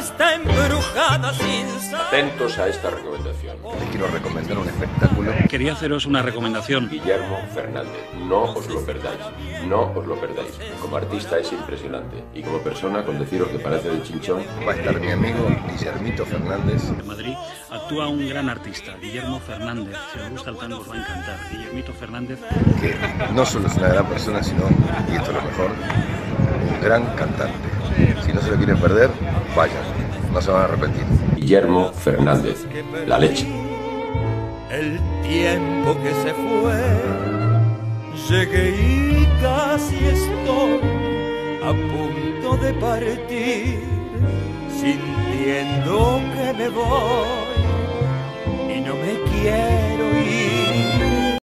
está embrujada sin saber. Atentos a esta recomendación. Les quiero recomendar un espectáculo. Quería haceros una recomendación. Guillermo Fernández, no os lo perdáis, no os lo perdáis. Como artista es impresionante y como persona, con deciros que parece de Chinchón. Va a estar mi amigo Guillermito Fernández. En Madrid actúa un gran artista, Guillermo Fernández. Si os gusta el tango os va a encantar. Guillermito Fernández. Que no solo es una gran persona, sino, y esto es lo mejor, un gran cantante. Si no se lo quieren perder, vayan, no se van a arrepentir. Guillermo Fernández, la leche. El tiempo que se fue, llegué y casi estoy a punto de partir, sintiendo que me voy y no me quiero